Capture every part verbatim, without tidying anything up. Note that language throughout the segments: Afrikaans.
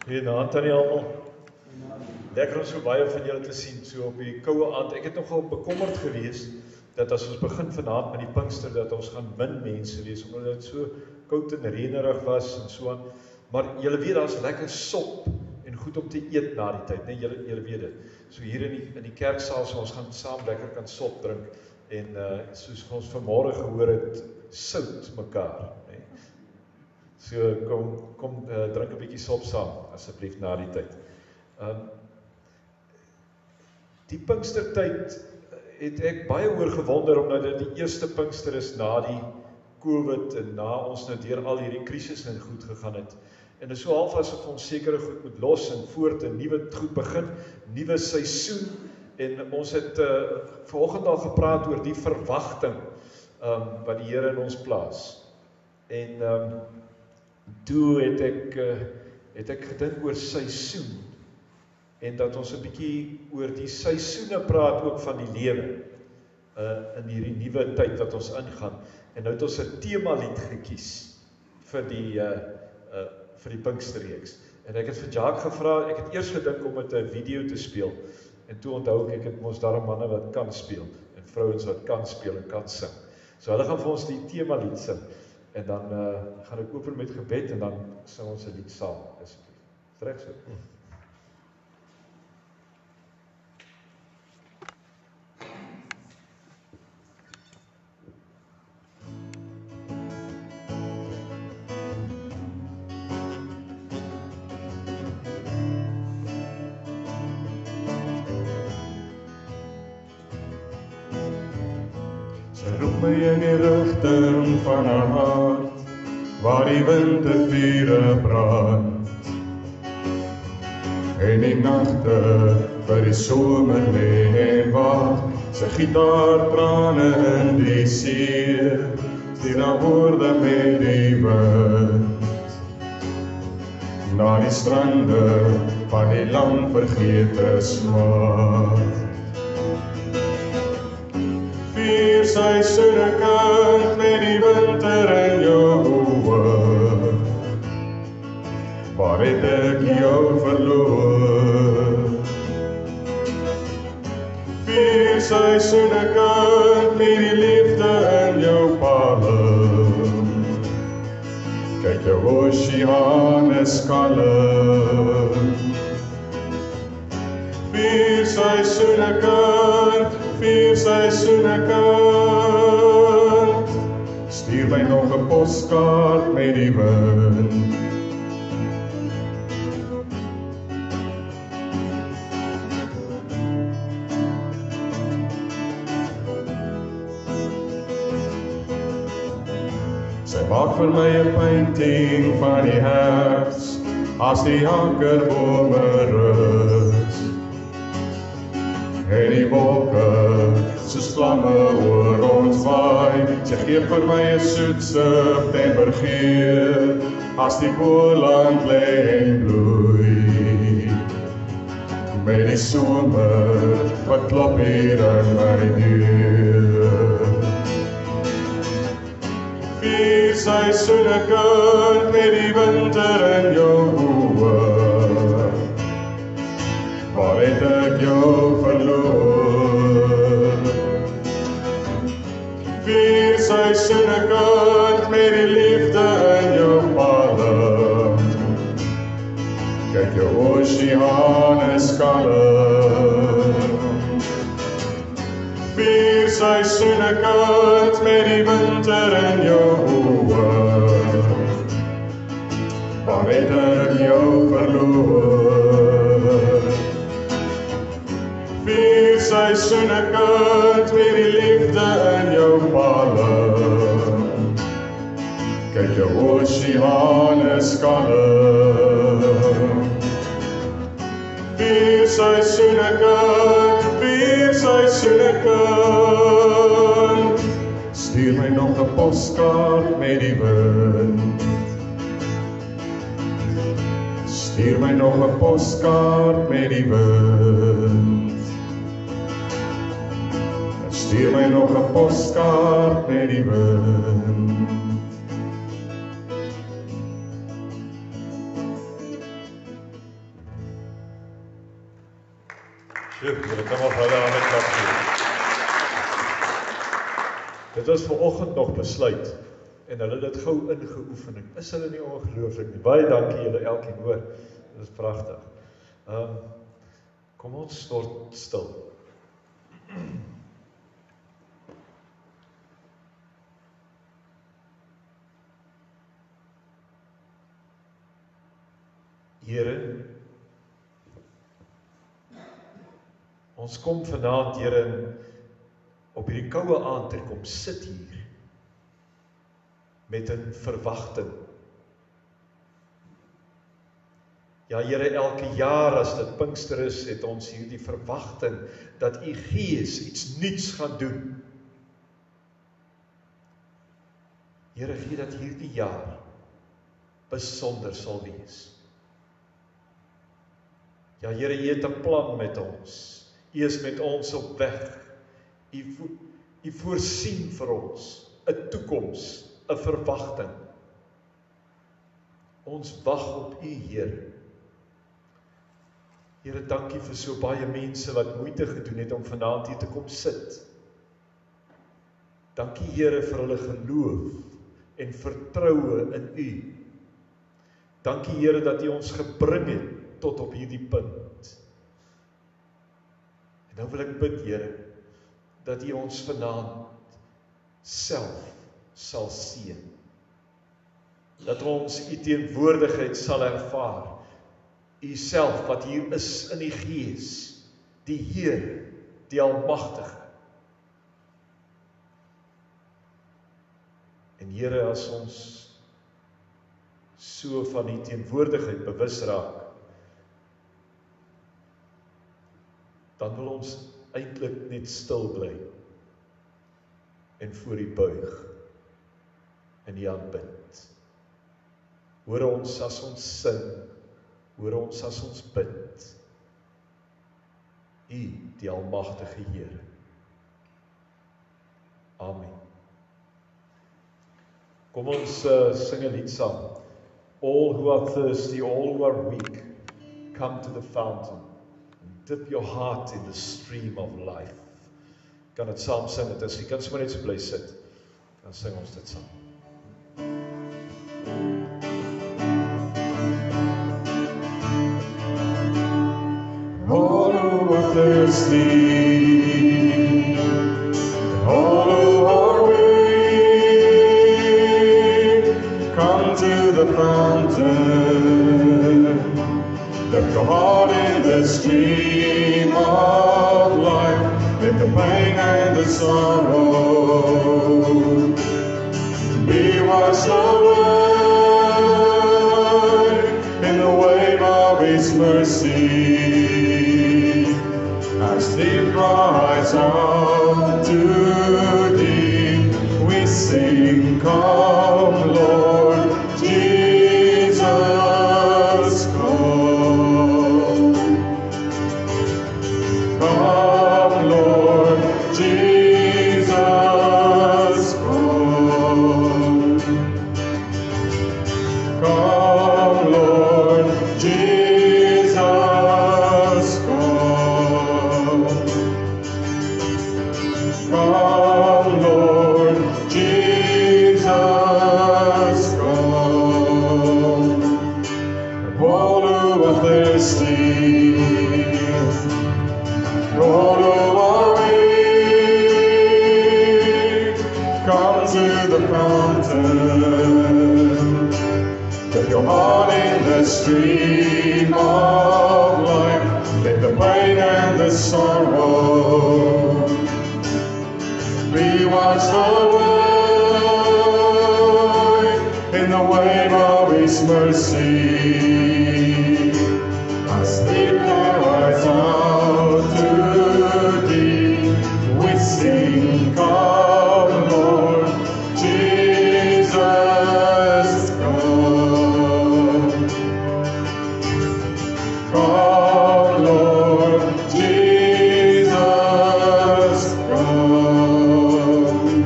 Goeienaand aan die almal. Lekker om so baie van julle te sien, so op die koue aand. Ek het nogal bekommerd gewees, dat as ons begin vanaand met die Pinkster, dat ons gaan min mense wees, omdat dit so koud en reënerig was en so aan. Maar julle weet, daar is lekker sop en goed om te eet na die tyd, nee, julle, julle weet dit. So hier in die, in die kerksaal, so ons gaan saam lekker kan sop drink, en uh, soos ons vanmorgen gehoor het, sout mekaar, nee. So kom, kom uh, drink 'n bietjie sop saam, asseblief na die tyd. Um, die Pinkstertyd het ek baie oor gewonder, omdat dit die eerste Pinkster is na die COVID en na ons nou deur al hierdie krisis en goed gegaan het. En dit is so half asof ons sekere goed moet los en voort en nuwe goed begin, nuwe seisoen. En ons het uh, vanoggend al gepraat oor die verwagting um, wat die Here in ons plaas. En um, toe het ek, uh, het ek gedink oor seisoen, en dat ons 'n bietjie oor die seisoene praat ook van die lewe, uh, in hierdie nuwe tyd wat ons ingaan, en nou het ons 'n temalied gekies vir die, uh, uh, vir die Pinksterreeks. En ek het vir Jacques gevra, ek het eers gedink om met 'n video te speel, en toe onthou ek, ek het mos daar manne wat kan speel, en vrouens wat kan speel en kan sing. So hulle gaan vir ons die temalied sing, en dan uh, gaan ek open met gebed, en dan sing ons 'n lied saam, asseblief. Is reg so? Hm. Roep my in die rigting van haar hart, waar die winter vure brand. En die nagte vir die somer lê en wag, sy gitaar trane in die see, stuur haar woorde met die wind. Na die strande van die lang vergete smart. Vier seisoene kind met die winter in jou oë. Waar het ek jou verloor? Vier seisoene kind met die liefde in jou palm. Kyk jou oseaan is kalm. Vier seisoene kind, vier seisoene kind, stuur my nog 'n poskaart met die wind. Sy maak vir my 'n painting van die herfs, as die ankerbome rus. En die wolke, soos vlamme oor ons waai, sy gee vir my 'n soet septembergeur, as die Boland lê en bloei. Met die somer, wat klop hier aan my deur. Vier seisoene kind met die winter in jou oë. Waar het ek jou verloor? Vier seisoene kind met die liefde in jou palm. Kyk jou oseaan is kalm. Vier seisoene kind met die winter in jou oë. Waar het ek jou verloor? Vier seisoene kind met die liefde in jou palm. Kyk jou oseaan is kalm. Vier seisoene kind, vier seisoene kind, stuur my nog 'n poskaart met die wind. Stuur my nog 'n poskaart met die wind. Stuur my nog 'n poskaart met die wind. Sjoe, julle kan maar vir hulle aan die klap gee. Dit was vanoggend nog besluit, en hulle het dit gou ingeoefen. Is hulle nie ongelooflik nie? Baie dankie julle elkeen, hoor. Dit is pragtig. Um, kom ons word stil. Here, ons kom vanaand, Here, op hierdie koue aand en kom sit hier met 'n verwagting. Ja, Here, elke jaar as dit Pinkster is, het ons hierdie verwagting dat U Gees iets nuuts gaan doen. Here, gee dat hierdie jaar besonder sal wees. Ja, Here, U het 'n plan met ons. U is met ons op weg. U, U voorsien vir ons 'n toekoms, 'n verwagting. Ons wag op U, Here. Here, dankie vir so baie mense wat moeite gedoen het om vanaand hier te kom sit. Dankie, Here, vir hulle geloof en vertroue in U. Dankie, Here, dat U ons gebring het tot op hierdie punt. En nou wil ek bid, Here, dat U ons vanaand self sal seën. Dat ons U teenwoordigheid sal ervaar. U self wat hier is in die Gees, die Heer, die Almagtige. En Here, as ons so van U teenwoordigheid bewus raak, dan wil ons eintlik net stil bly en voor U buig en U aanbid. Hoor ons as ons sing, hoor ons as ons bid. U, die Almagtige Here. Amen. Kom ons uh, sing 'n lied saam. All who are thirsty, all who are weak, come to the fountain. Dip your heart in the stream of life. Kan het saam sing, het is, jy kan sommer net so bly sit, dan sing ons dit saam. All who are thirsty, all who are weak, come to the fountain. Dip your heart in the stream of life, let the pain and the sorrow be washed away in the wave of His mercy. As deep cries out to Thee, we sing, come, Lord Jesus, come. Come, Lord Jesus, come. Come, Lord Jesus, come. Come, Lord Jesus, come. All who are thirsty, all who are weak, come to the fountain. Dip your heart in the stream of life, let the pain and the sorrow be washed away in the wave of His mercy. As He cries out to Thee, we sing, come, Lord Jesus, come. Come, Lord Jesus, come.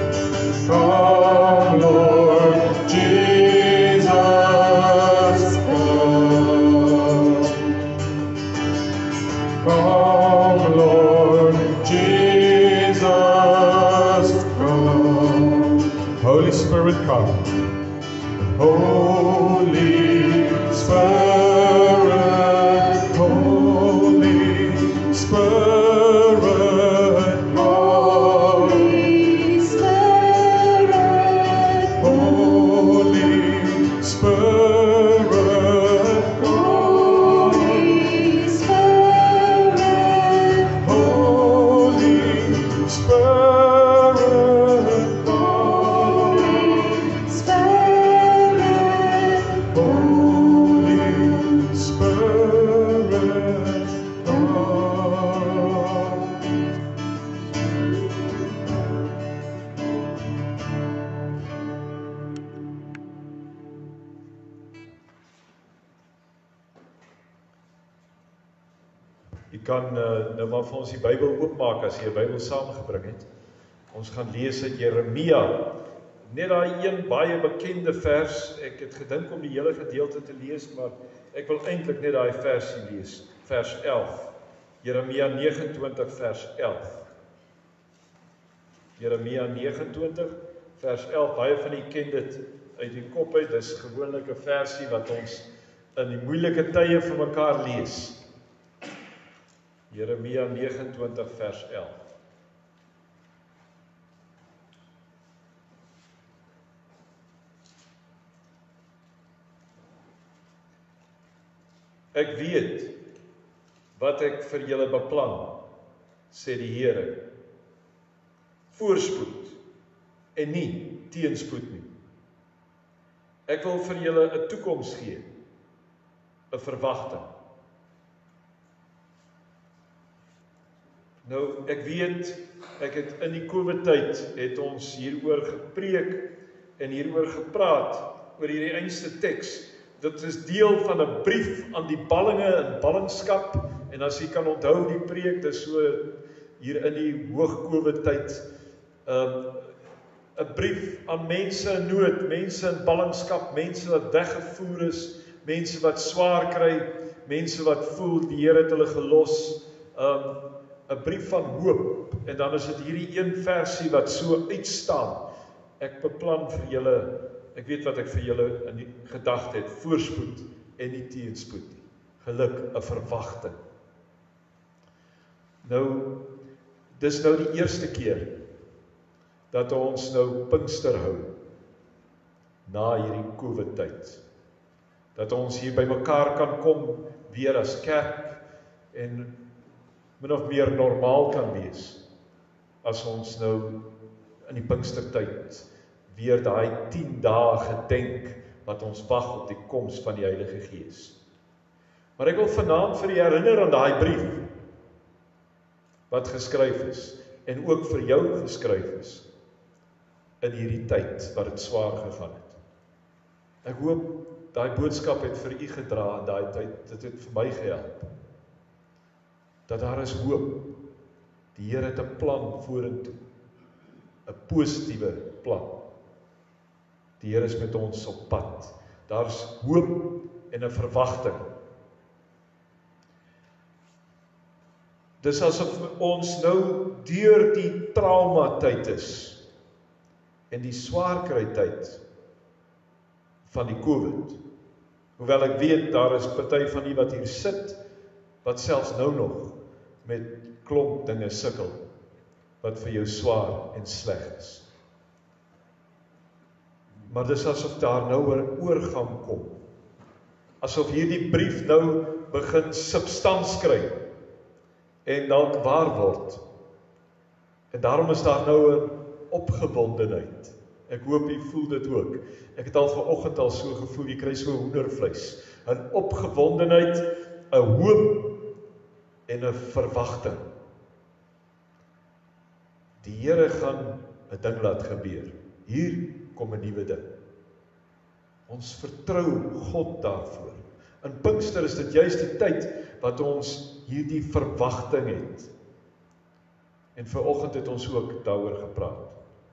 Come, Lord Jesus, come. Spirit, Holy Spirit, Holy Spirit, Holy Spirit, Holy Spirit, come. Jy kan uh, nou maar vir ons die Bybel oopmaak as jy 'n Bybel saamgebring het. Ons gaan lees uit Jeremia. Net daai een baie bekende vers. Ek het gedink om die hele gedeelte te lees, maar ek wil eintlik net daai versie lees. Vers elf. Jeremia nege en twintig vers elf. Jeremia nege en twintig vers elf. Baie van julle ken dit uit die kop uit. Dis gewoonlik 'n versie wat ons in die moeilike tye vir mekaar lees. Jeremia nege en twintig vers elf. Ek weet wat ek vir julle beplan, sê die Here. Voorspoed en nie teenspoed nie. Ek wil vir julle 'n toekoms gee, 'n verwagting. Nou, ek weet, ek het in die COVID-tyd het ons hieroor gepreek en hieroor gepraat, oor hierdie einste teks. Dit is deel van 'n brief aan die ballinge in ballingskap, en as jy kan onthou die preek, dis so hier in die hoog COVID-tyd, um, 'n brief aan mense in nood, mense in ballingskap, mense wat weggevoer is, mense wat swaar kry, mense wat voel die Here het hulle gelos, um, 'n brief van hoop, en dan is dit hierdie een versie wat so uitstaan. Ek beplan vir julle, ek weet wat ek vir julle in die gedagte het, voorspoed en nie teenspoed nie. Geluk, 'n verwagting. Nou, dis nou die eerste keer dat ons nou Pinkster hou na hierdie COVID-tyd. Dat ons hier by mekaar kan kom weer as kerk en min of meer normaal kan wees as ons nou in die Pinkstertyd weer daai tien dae gedenk wat ons wag op die koms van die Heilige Gees. Maar ek wil vanaand vir julle herinner aan daai brief wat geskryf is en ook vir jou geskryf is in hierdie tyd wat dit swaar gegaan het. Ek hoop daai boodskap het vir u gedra in daai tyd, dit het vir my gehelp. Dat daar is hoop. Die Here het 'n plan vorentoe. 'n Positiewe plan. Die Here is met ons op pad. Daar's hoop en 'n verwagting. Dis asof ons nou deur die trauma tyd is en die swaar kry tyd van die COVID. Hoewel ek weet daar is party van die wat hier sit wat selfs nou nog met klomp dinge sukkel wat vir jou swaar en sleg is. Maar dis asof daar nou 'n oorgang kom. Asof hierdie brief nou begin substans kry en dalk waar word. En daarom is daar nou 'n opgewondenheid. Ek hoop jy voel dit ook. Ek het al vanoggend al so gevoel, jy kry so hoendervleis. 'n Opgewondenheid, 'n hoop en 'n verwagting. Die Here gaan 'n ding laat gebeur. Hier kom 'n nuwe ding. Ons vertrou God daarvoor. In Pinkster is dit juist die tyd wat ons hierdie verwagting het. En vanoggend het ons ook daaroor gepraat.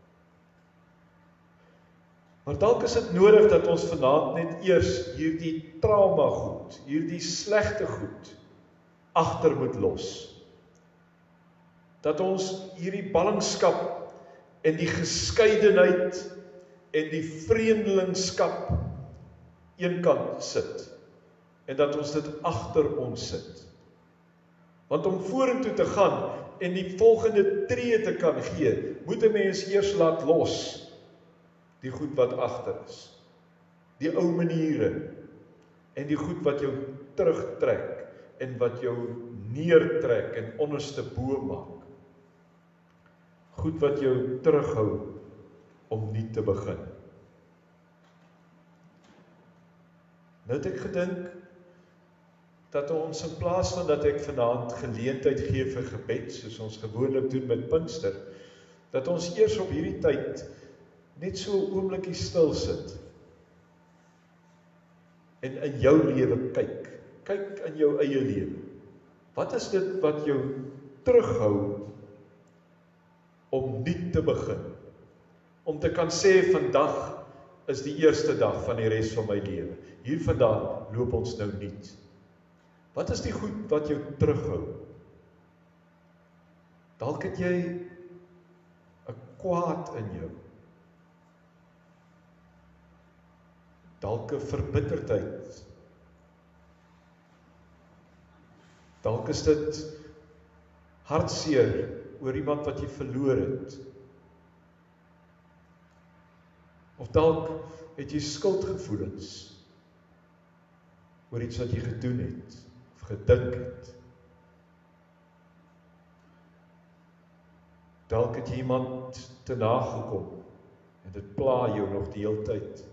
Maar dalk is dit nodig dat ons vanaand net eers hierdie trauma goed, hierdie slegte goed agter moet los. Dat ons hierdie ballingskap en die geskeidenheid en die vreemdelingskap eenkant sit. En dat ons dit agter ons sit. Want om vorentoe te gaan en die volgende tree te kan gee, moet 'n mens eers laat los die goed wat agter is. die ou maniere, en die goed wat jou terugtrek, en wat jou neertrek, en onderste bo maak. Goed wat jou terughou, om nie te begin. Nou het ek gedink, dat ons in plaas van dat ek vanaand geleentheid gee vir gebed, soos ons gewoonlik doen met Pinkster, dat ons eers op hierdie tyd net so 'n oombliekie stil sit en in jou lewe kyk. Kyk in jou eie lewe. Wat is dit wat jou terughou om nie te begin? Om te kan sê vandag is die eerste dag van die res van my lewe. Hiervandaan loop ons nou niet. Wat is die goed wat jou terughou? Dalk het jy 'n kwaad in jou. Dalk 'n verbitterdheid. Dalk is dit hartseer oor iemand wat jy verloor het. Of dalk het jy skuldgevoelens oor iets wat jy gedoen het, of gedink het. Dalk het jy iemand te nagekom, en dit pla jou nog die hele tyd.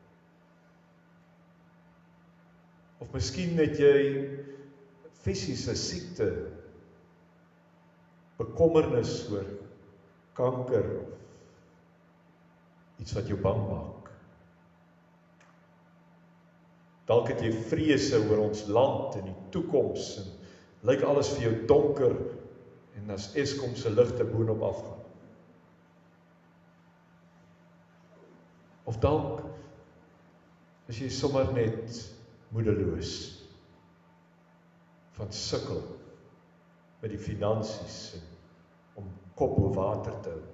Of miskien het jy fisiese siekte, bekommernis oor kanker, of iets wat jou bang maak. Dalk het jy vrese oor ons land en die toekoms, en lyk alles vir jou donker, en as Eskom se ligte boonop afgaan. Of dalk is jy sommer net moedeloos, van sukkel met die finansies, en om kop bo water te hou.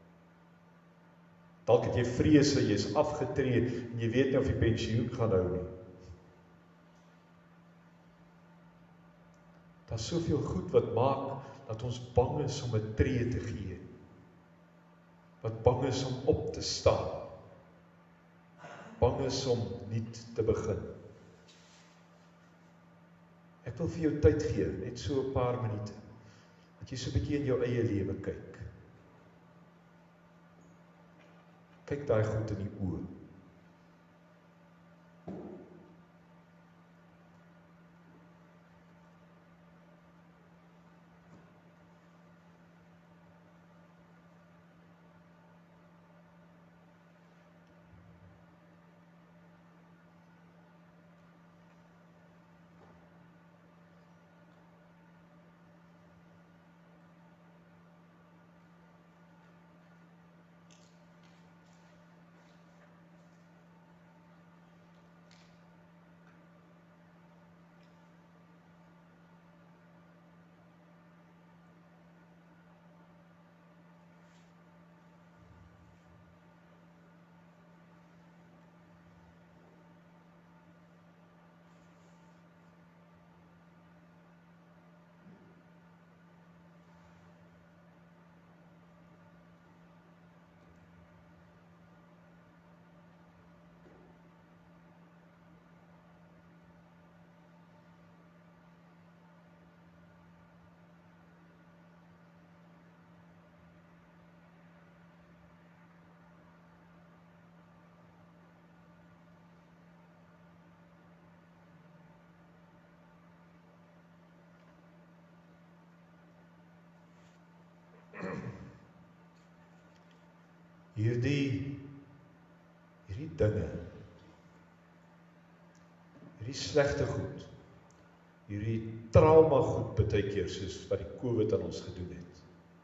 Dalk het jy vrese, jy is afgetree, en jy weet nie of jy pensioen gaan hou nie. Daar is soveel goed wat maak, dat ons bang is om 'n tree te gee. Wat bang is om op te staan. Bang is om niet te begin. Ek wil vir jou tyd gee, net so 'n paar minute, dat jy so 'n bietjie in jou eie lewe kyk. Kyk daai goed in die oë. Hierdie, hierdie dinge, hierdie slegte goed, hierdie trauma goed baie keer, soos wat die COVID aan ons gedoen het.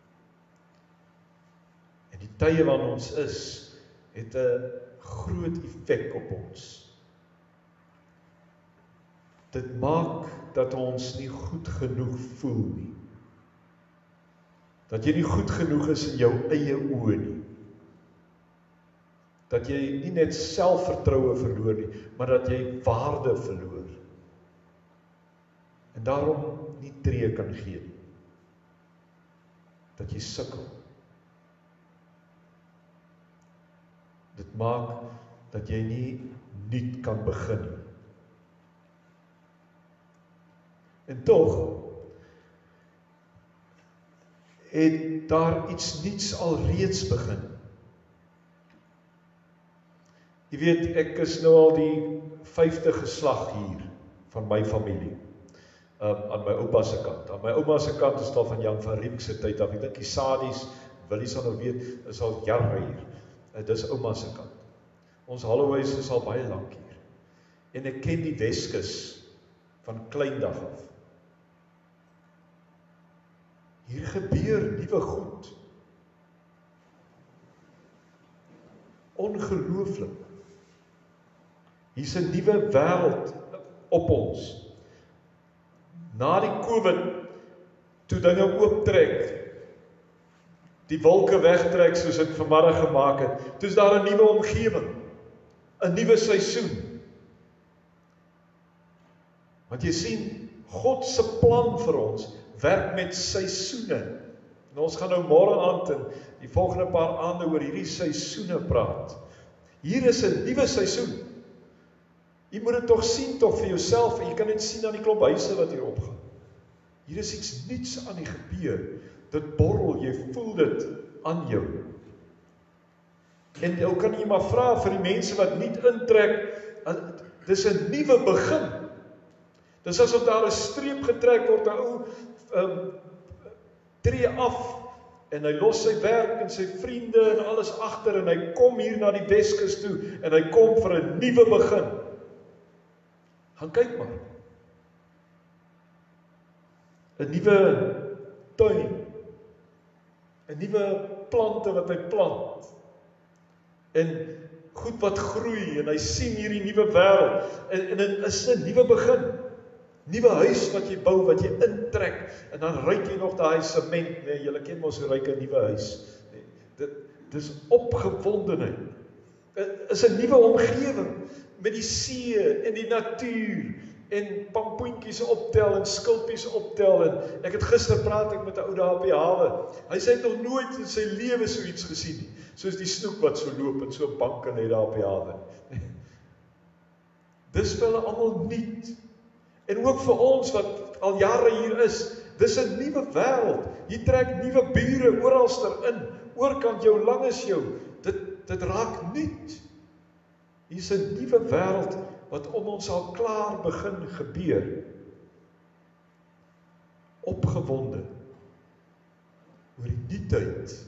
En die tye waarin ons is, het 'n groot effek op ons. Dit maak dat ons nie goed genoeg voel nie. Dat jy nie goed genoeg is in jou eie oë nie. Dat jy nie net selfvertroue verloor nie, maar dat jy waarde verloor. En daarom nie tree kan gee nie. Dat jy sukkel. Dit maak dat jy nie nuut kan begin. En tog het daar iets nuuts alreeds begin. Jy weet, ek is nou al die vyfde geslag hier van my familie. Um, aan my oupa se kant. Aan my ouma se kant is daar van Jan van Riebeeck se tyd af. Ek dink die Sadies, Willie sal nou weet, is al jare hier. Uh, dis ouma se kant. Ons Holloway's is al baie lank hier. En ek ken die Weskus van kleindag af. Hier gebeur nuwe goed. Ongelooflik. Hier's 'n nuwe wêreld op ons. Na die COVID, toe dinge ooptrek, die wolke wegtrek soos ek vanmiddag gemaak het, toe is daar 'n nuwe omgewing, 'n nuwe seisoen. Want jy sien, God se plan vir ons werk met seisoene. En ons gaan nou môre aand en die volgende paar aande oor hierdie seisoene praat. Hier is 'n nuwe seisoen. Jy moet dit tog sien tog vir jouself en jy kan dit sien aan die klomp huise wat hier opgaan. Hier is iets nuuts aan die gebeur. Dit borrel, jy voel dit aan jou. En nou kan jy maar vra vir die mense wat nie intrek, dis 'n nuwe begin. Dis asof daar 'n streep getrek word, 'n ou um, tree af en hy los sy werk en sy vriende en alles agter en hy kom hier na die Weskus toe en hy kom vir 'n nuwe begin. Gaan kyk maar. 'n Nuwe tuin. 'n Nuwe plante wat hy plant. En goed wat groei en hy sien hierdie nuwe wêreld en en dit is 'n nuwe begin. Nuwe huis wat jy bou, wat jy intrek en dan ruik jy nog daai sement, nee, julle ken mos hoe ruik 'n nuwe huis. Nee, dit dis opgewondenheid. Dit is 'n nuwe omgewing met die see en die natuur en pampoentjies optel en skulpies optel en ek het gister praat ek met 'n ou daar op die hawe. Hy sê hy het nog nooit in sy lewe so iets gesien nie, soos die snoek wat so loop en so banke lê daar op die hawe. Dis vir hulle almal nuut. En ook vir ons wat al jare hier is, dis 'n nuwe wêreld. Hier trek nuwe bure oralster in, oorkant jou, langs jou. Dit dit raak nuut. Hier's 'n nuwe wêreld wat om ons al klaar begin gebeur. Opgewonde oor die nuutheid.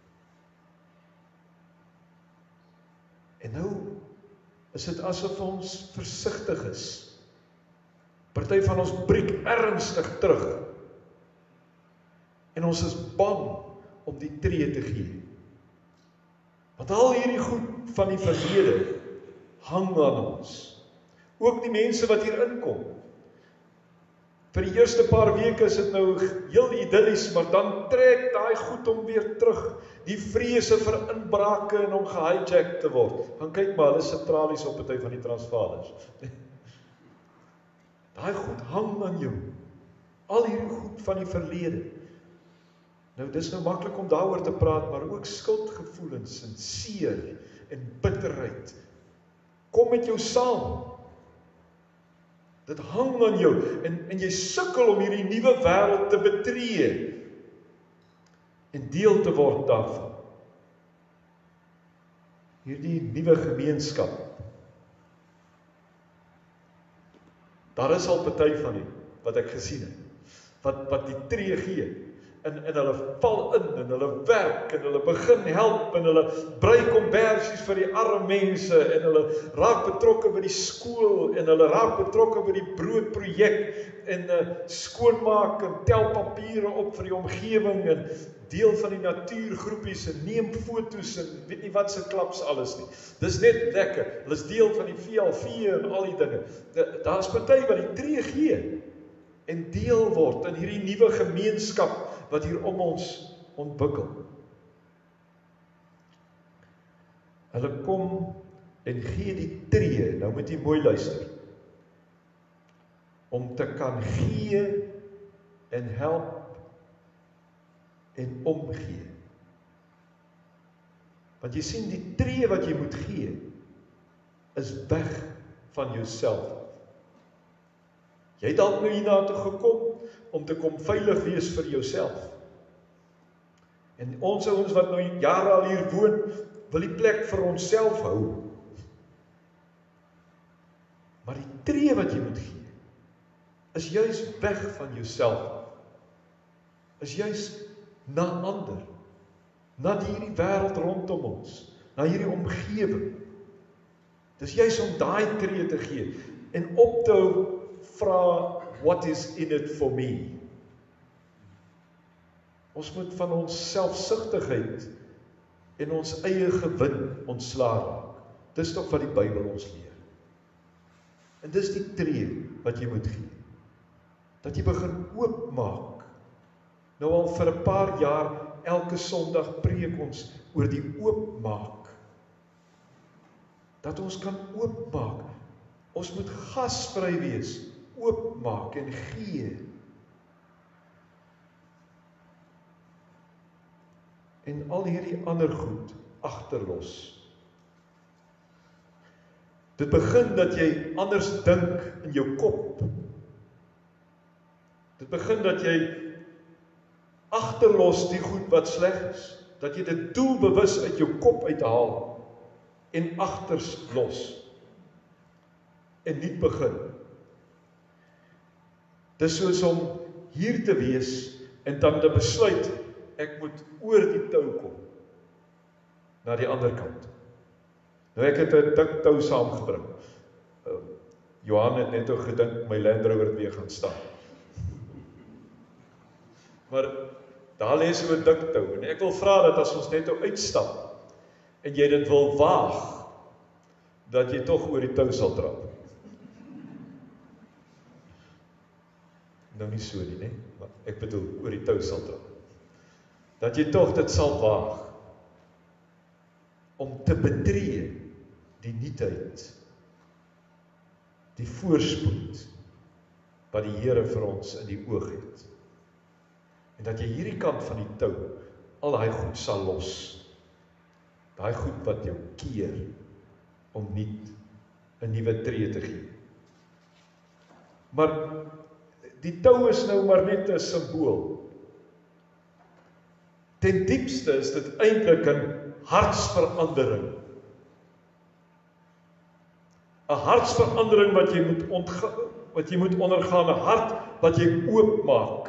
En nou is dit asof ons versigtig is. Party van ons breek ernstig terug. En ons is bang om die tree te gee. Want al hierdie goed van die verlede hang aan ons. Ook die mense wat hier inkom. Vir die eerste paar weke is dit nou heel idyllies, maar dan trek daai goed om weer terug. Die vrese vir inbrake en om gehijack te word. Gaan kyk maar, hulle sit tralies op party van die Transvaalers. Daai goed hang aan jou. Al hierdie goed van die verlede. Nou dis nou maklik om daaroor te praat, maar ook skuldgevoelens en seer en bitterheid. Kom met jou saam. Dit hang aan jou en en jy sukkel om hierdie nuwe wêreld te betree en deel te word daarvan. Hierdie nuwe gemeenskap. Daar is al party van die wat ek gesien het, wat wat die tree gee. En, en hulle val in, en hulle werk, en hulle begin help, en hulle brei kombersies vir die arme mense, en hulle raak betrokke by die skool, en hulle raak betrokke by die broodprojek, en uh, skoonmaak, en tel papiere op vir die omgewing, en deel van die natuurgroepies, en neem foto's, en weet nie wat se klaps alles nie. Dis net lekker, hulle is deel van die V L V en al die dinge. Daar is party wat die tree gee, en deel word in hierdie nuwe gemeenskap, wat hier om ons ontwikkel. Hulle kom en gee die tree, nou moet jy mooi luister, om te kan gee en help en omgee. Want jy sien die tree wat jy moet gee, is weg van jouself. Jy het dalk nou hierna toe gekom, om te kom veilig wees vir jouself. En ons ouens wat nou jare al hier woon, wil die plek vir onsself hou. Maar die tree wat jy moet gee, is juis weg van jouself. Is juis na ander, na hierdie wêreld rondom ons, na hierdie omgewing. Dis juis om daai tree te gee en op te hou vra, what is in it for me? Ons moet van ons selfsugtigheid en ons eie gewin ontslae raak. Dis tog wat die Bybel ons leer. En dis die tree wat jy moet gee. Dat jy begin oopmaak. Nou al vir 'n paar jaar, elke Sondag preek ons oor die oopmaak. Dat ons kan oopmaak. Ons moet gasvry wees, oopmaak en gee. En al hierdie ander goed agterlos. Dit begin dat jy anders dink in jou kop. Dit begin dat jy agterlos die goed wat sleg is. Dat jy dit doelbewus uit jou kop uithaal en agters los. En nie begin. Dis soos om hier te wees en dan te besluit, ek moet oor die tou kom, na die ander kant. Nou ek het 'n dik tou saamgebring. Uh, Johan het net ook gedink, my Land Rover het weer gaan staan. Maar daar lê so 'n dik tou, en ek wil vra dat as ons net uitstap, en jy dit wil waag, dat jy tog oor die tou sal trap. Nou nie so nie, nee, maar ek bedoel, oor die tou sal trap. Dat jy tog dit sal waag, om te betree die nuutheid, die voorspoed, wat die Here vir ons in die oog het. En dat jy hierdie kant van die tou, al daai goed sal los. Daai goed wat jou keer, om nuut 'n nuwe tree te gee. Maar die tou is nou maar net 'n simbool. Ten diepste is dit eintlik 'n hartsverandering. 'n Hartsverandering wat jy moet ontga, wat jy moet ondergaan, 'n hart wat jy oopmaak.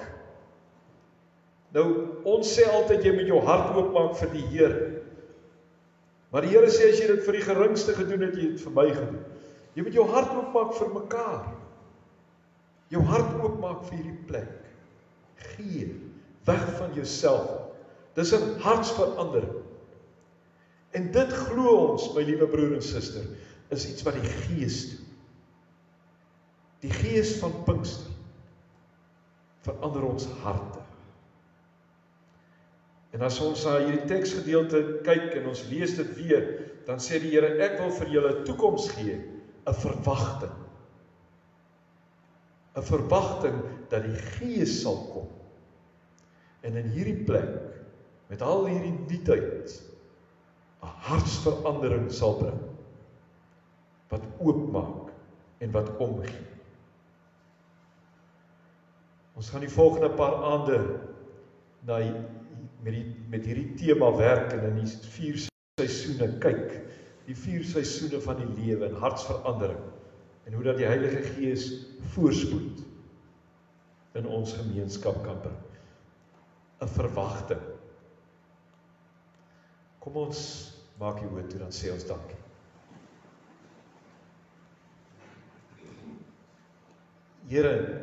Nou, ons sê altyd jy moet jou hart oopmaak vir die Here. Maar die Here sê as jy dit vir die geringste gedoen het, jy het vir my gedoen. Jy moet jou hart oopmaak vir mekaar. Jou hart oopmaak vir hierdie plek. Gee, weg van jouself. Dis 'n hartsverandering. En dit glo ons, my liewe broer en suster, is iets wat die Gees doen. Die Gees van Pinkster verander ons harte. En as ons na hierdie teksgedeelte kyk en ons lees dit weer, dan sê die Here, ek wil vir julle 'n toekoms gee, 'n verwagting. 'n Verwagting dat die Gees sal kom. En in hierdie plek, met al hierdie nuutheid, 'n hartsverandering sal bring, wat oopmaak en wat omgee. Ons gaan die volgende paar aande na met, die, met hierdie tema werk en in die vier seisoene kyk, die vier seisoene van die lewe en hartsverandering, en hoe dat die Heilige Gees voorspoed in ons gemeenskap kan bring. 'n Verwagting. Kom ons maak die oë toe, dan sê ons dankie. Here,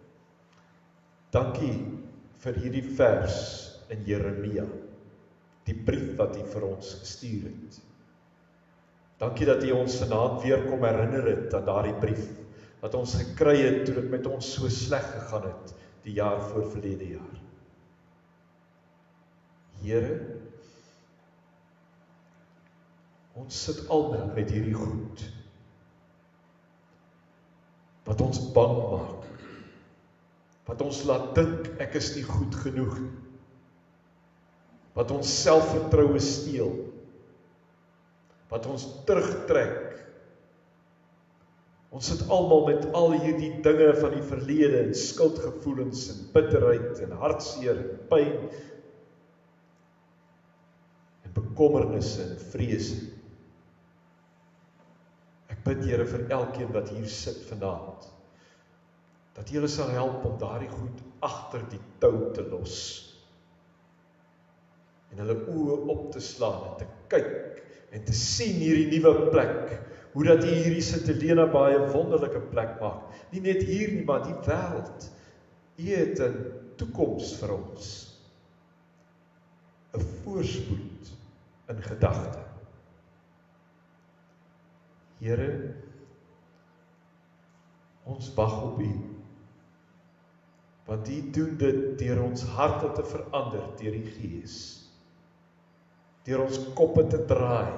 dankie vir hierdie vers in Jeremia, die brief wat U vir ons gestuur het. Dankie dat U ons vanaand weer kom herinner het aan daardie brief, wat ons gekry het toe dit met ons so sleg gegaan het, die jaar voor verlede jaar. Here, ons sit almal met hierdie goed, wat ons bang maak, wat ons laat dink ek is nie goed genoeg, wat ons selfvertroue steel, wat ons terugtrek, Ons sit almal met al hierdie dinge van die verlede, en skuldgevoelens, en bitterheid, en hartseer, en pyn, en bekommernisse, en vrese. Ek bid, Here, vir elkeen wat hier sit vanaand, dat julle sal help om daardie goed agter die tou te los, en hulle oë op te slaan, en te kyk, en te sien hierdie nuwe plek, hoe dat U hierdie Sint Helena baie wonderlike plek maak. Nie net hier nie, maar die wêreld. U het 'n toekoms vir ons. 'n Voorspoed in gedagte. Here, ons wag op U, want U doen dit deur ons harte te verander deur die Gees, deur ons koppe te draai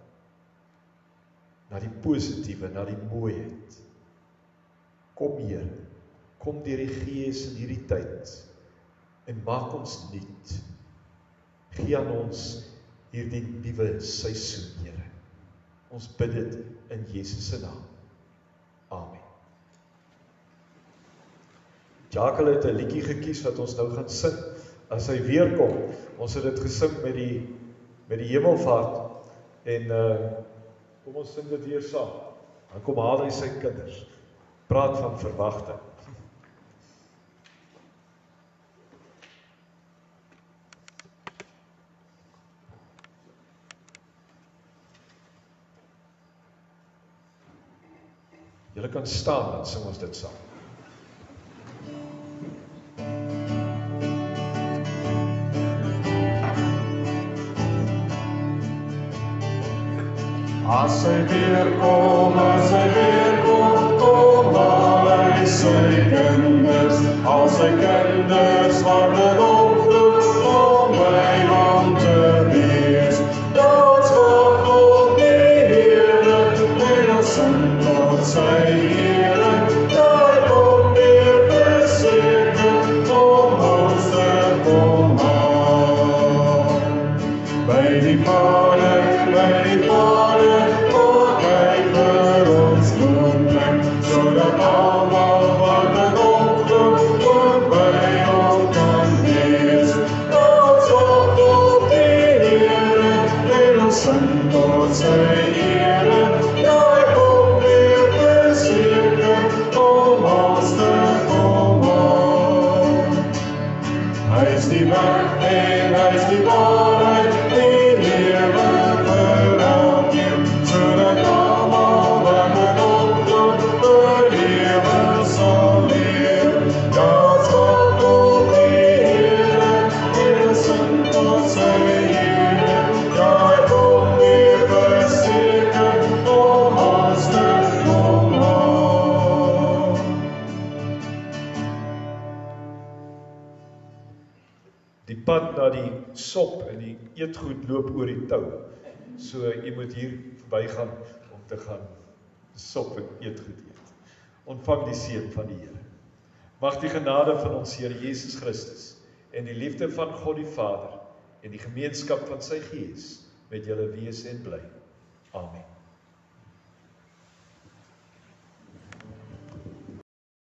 na die positiewe, na die mooiheid. Kom, Here, kom deur die Gees in hierdie tyd en maak ons nuut. Gee aan ons hierdie nuwe seisoen, Here. Ons bid dit in Jesus se naam. Amen. Jacques het 'n liedjie gekies wat ons nou gaan sing as hy weer kom. Ons het dit gesing met die met die hemelvaart en uh, kom ons sing dit weer saam. Dan kom haal hy sy kinders. Praat van verwagting. Julle kan staan, dan sing ons dit saam. As hy weer kom, as hy weer kom, kom haal hy sy kinders, al sy kinders wat dit opdoet, om by hom te wees. Daads wag op die Here, en ons sing tot sy Here, daar kom weer verseker, om ons te kom haal. By die Vader, by die Vader, sop en die eetgoed loop oor die tou. So jy moet hier verbygaan om te gaan sop en eetgoed eet. Ontvang die seën van die Here. Mag die genade van ons Here Jesus Christus en die liefde van God die Vader en die gemeenskap van sy Gees met julle wees en bly. Amen.